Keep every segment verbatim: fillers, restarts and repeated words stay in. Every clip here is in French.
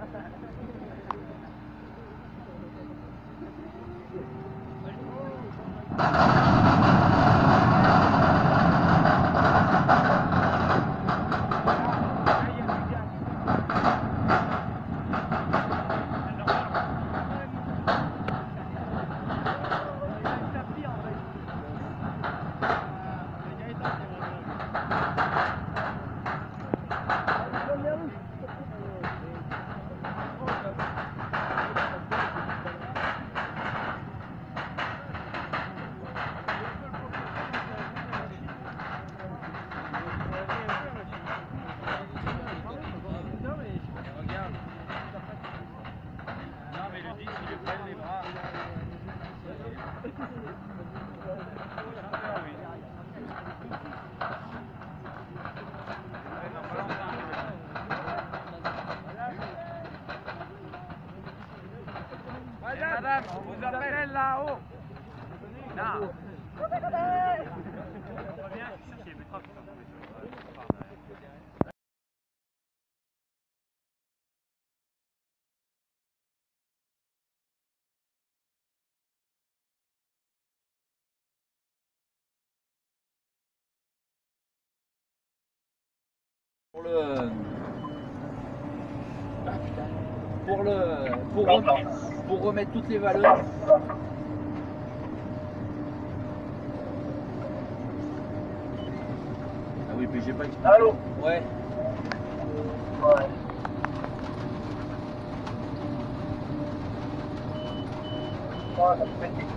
Madame, on vous appelle là-haut. Là. Pour le... Ah, putain. Pour le... Pour, remettre, pour remettre toutes les valeurs. Ah oui, puis j'ai pas expliqué. Allô? Ouais. Ouais. Ouais, ça se fait.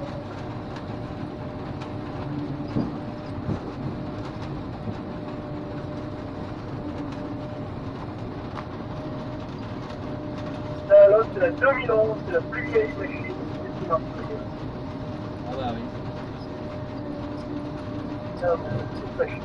Là, c'est la deux mille onze, c'est la plus vieille machine. Ah bah oui. C'est un peu machine.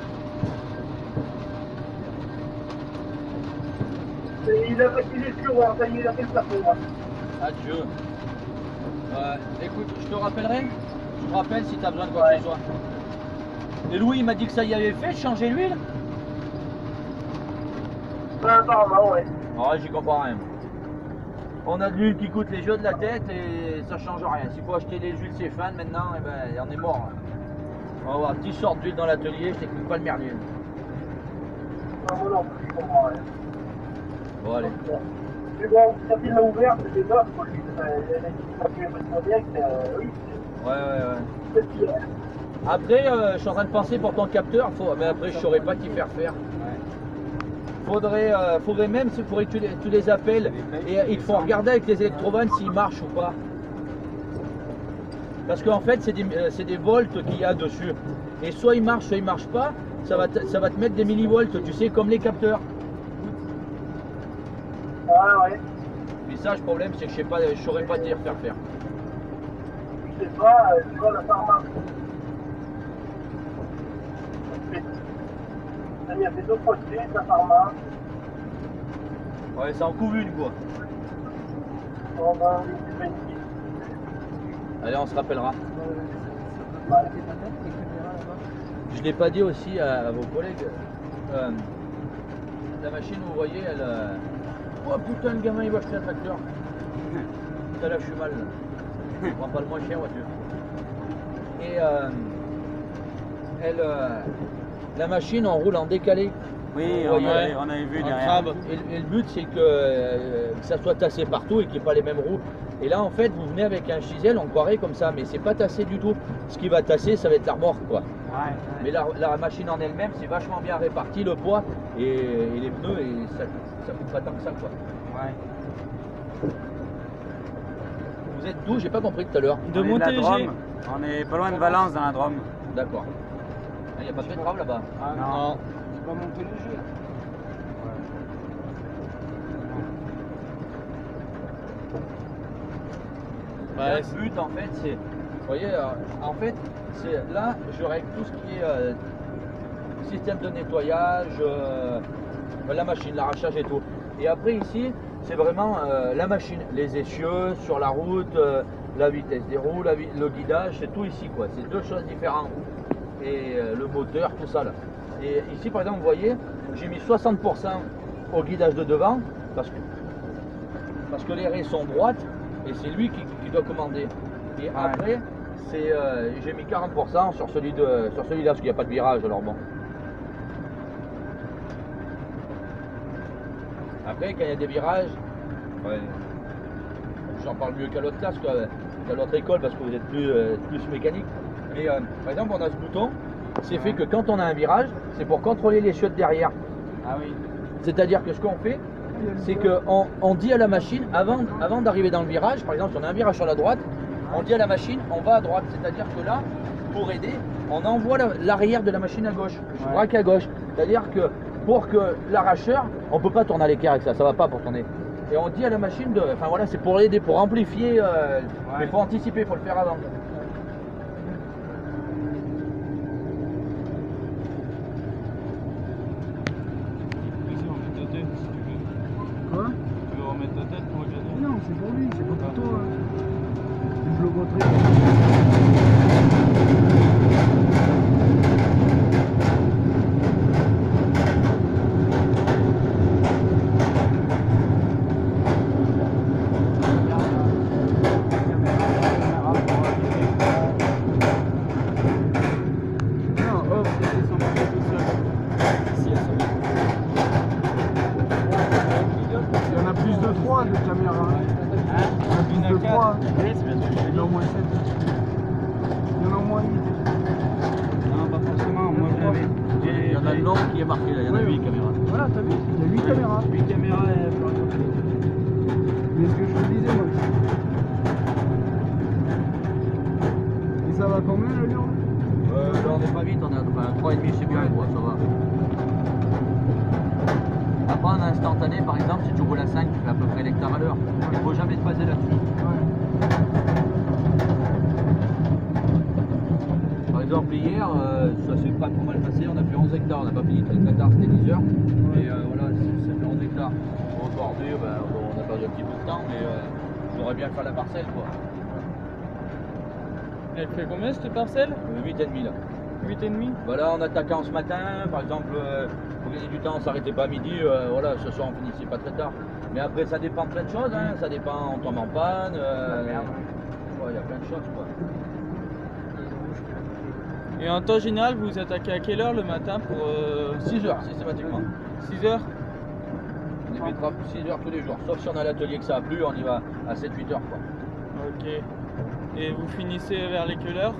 Il a, il est sur, il a fait le plafond. Adieu. Euh, écoute, je te rappellerai. Je te rappelle si tu as besoin de quoi que ce soit. Et Louis, il m'a dit que ça y avait fait, changer l'huile. Ben, apparemment, ouais. Ah, j'y comprends rien. On a de l'huile qui coûte les jeux de la tête et ça change rien. S'il faut acheter des huiles Céphane maintenant, eh ben, on est mort. On va avoir dix sortes d'huile dans l'atelier, je t'explique pas le merdier. Non, moi non, je comprends rien. Bon, allez. Mais bon, quand il l'a ouvert, c'était neuf, quoi. Il a dit bien que euh, oui. Ouais, ouais, ouais. Après, euh, je suis en train de penser pour ton capteur, faut... mais après, je saurais pas t'y faire faire. Faudrait, euh, faudrait même, il faudrait que tu les, tu les appelles et euh, ils te font regarder avec les électrovannes s'ils marchent ou pas. Parce qu'en fait, c'est des, euh, des volts qu'il y a dessus. Et soit ils marchent, soit ils marchent pas, ça va, te, ça va te mettre des millivolts, tu sais, comme les capteurs. Ah ouais. Mais ça, le problème, c'est que je sais pas, je saurais pas t'y faire faire. Je sais pas, euh, tu vois la pharma. Il a fait d'autres produits, la pharma. Ouais, ça en couvre une quoi. On va une Allez, on se rappellera. Ouais. Je l'ai pas dit aussi à, à vos collègues. Euh, la machine, vous voyez, elle. Euh... Oh putain, le gamin il va acheter un tracteur. Putain, là je suis mal. Là. Je prends pas le moins cher, voiture. Et euh, elle, euh, la machine, on roule en décalé. Oui, on, on, voyait, avait, on avait vu derrière. Et, et le but, c'est que, euh, que ça soit tassé partout et qu'il n'y ait pas les mêmes roues. Et là, en fait, vous venez avec un chisel, on croirait comme ça, mais c'est pas tassé du tout. Ce qui va tasser, ça va être la remorque, quoi. Ouais, ouais. Mais la, la machine en elle-même, c'est vachement bien réparti, le poids et, et les pneus, et ça ça coûte pas tant que ça, quoi. Ouais. Vous êtes d'où? J'ai pas compris tout à l'heure. De Montélimar. On est pas loin de Valence, dans la Drôme. D'accord. Il n'y a pas de pétrole là-bas? Ah non. C'est pas Montélimar. Ouais. Le but en fait c'est, vous voyez, euh, en fait c'est là je règle tout ce qui est euh, système de nettoyage, euh, la machine, l'arrachage et tout. Et après ici c'est vraiment euh, la machine, les essieux sur la route, euh, la vitesse des roues, la vi le guidage, c'est tout ici quoi. C'est deux choses différentes. Et euh, le moteur, tout ça là. Et ici par exemple vous voyez, j'ai mis soixante pour cent au guidage de devant parce que parce que les raies sont droites et c'est lui qui, qui doit commander. Et après, c'est euh, j'ai mis quarante pour cent sur celui de sur celui-là parce qu'il n'y a pas de virage, alors bon. Après, quand il y a des virages, ouais, j'en parle mieux qu'à l'autre classe, qu'à l'autre école, parce que vous êtes plus, euh, plus mécanique. Mais euh, par exemple, on a ce bouton, c'est fait que quand on a un virage, c'est pour contrôler les chiottes derrière. Ah oui. C'est-à-dire que ce qu'on fait, c'est qu'on on dit à la machine, avant, avant d'arriver dans le virage, par exemple, si on a un virage sur la droite, on dit à la machine, on va à droite. C'est-à-dire que là, pour aider, on envoie l'arrière de la machine à gauche. Je Ouais. braque à gauche. C'est-à-dire que pour que l'arracheur, on ne peut pas tourner à l'écart avec ça, ça ne va pas pour tourner. Et on dit à la machine, de, enfin voilà, c'est pour aider, pour amplifier, euh, mais il faut anticiper, il faut le faire avant. Quoi? Tu veux remettre ta tête pour regarder? Non, c'est pour lui, c'est pas pour toi. hein. Je le montrerai. Non, hop, c'est son paquet tout seul. Ici, elles sont. Il y en a plus de trois de caméras. Hein? Il y en a plus de trois. Oui, c'est bien ce que je Il y en a au moins sept. Il y en a au moins huit. Non, pas forcément. Moi, j'avais. Il y en a le nom qui est marqué là, il y en a Oui, huit oui. caméras. Voilà, t'as vu? Il y a huit caméras. huit caméras et plus rien. Mais ce que je te disais, moi. Et ça va combien le lion? Euh, là on n'est pas vite, on est à enfin, trois virgule cinq, c'est bien quoi, ça va. Après en instantané par exemple, si tu roules à cinq, tu fais à peu près l'hectare à l'heure. Il ne faut jamais te baser là-dessus. Par exemple hier, euh, ça s'est pas trop mal passé, on a fait onze hectares, on n'a pas fini treize hectares, c'était dix heures. Et euh, voilà, ça fait onze hectares. Bon, bordé, ben, bon, on a perdu un petit peu de temps, mais euh, j'aurais bien fait la parcelle quoi. Elle fait combien cette parcelle? huit virgule cinq là. huit et demi. Voilà, en attaquant ce matin, par exemple, euh, pour gagner du temps, on s'arrêtait pas à midi, euh, voilà, ce soir on finissait pas très tard. Mais après ça dépend de plein de choses, hein. Ça dépend, on tombe en panne, euh, ouais, il y a plein de choses quoi. Et en temps général, vous vous attaquez à quelle heure le matin pour euh, six heures systématiquement. six heures? On y mettra six heures tous les jours, sauf si on a l'atelier que ça a plu, on y va à sept huit heures quoi. Ok. Et vous finissez vers les quelle heure?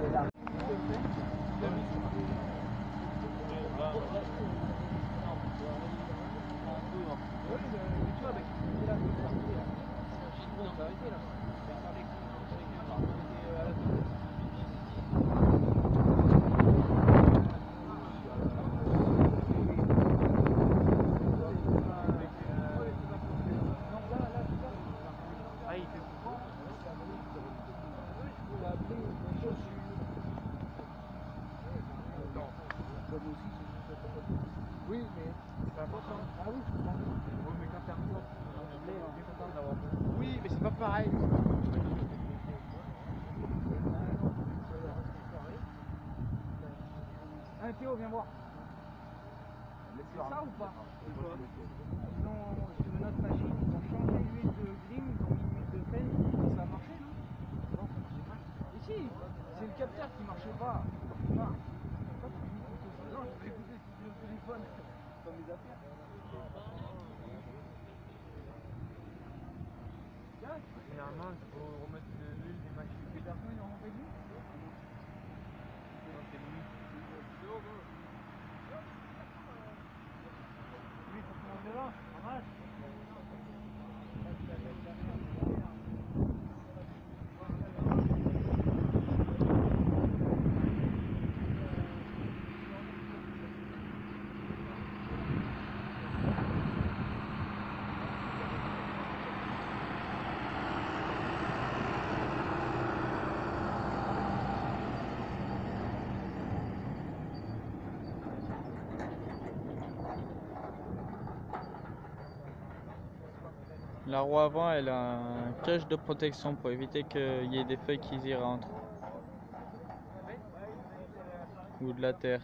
Oui, mais c'est important. Ah oui, je comprends. Oui, mais quand t'es en sorte, on est content d'avoir. Oui, mais c'est pas pareil. Ah, Théo, viens voir. C'est ça ou pas? Ils ont, sur notre machine, ils ont changé l'huile de glim, ils ont mis l'huile de peine, ça a marché, non? Non, ça marchait pas. Et si, c'est le capteur qui marchait pas. Ah. Non, je vais écouter sur le téléphone, dans mes affaires. Généralement, il faut remettre de l'huile des machines. Les personnes, ils en ont fait du? Oui, faut commencer là, en marche. La roue avant, elle a un cache de protection pour éviter qu'il y ait des feuilles qui y rentrent. Ou de la terre.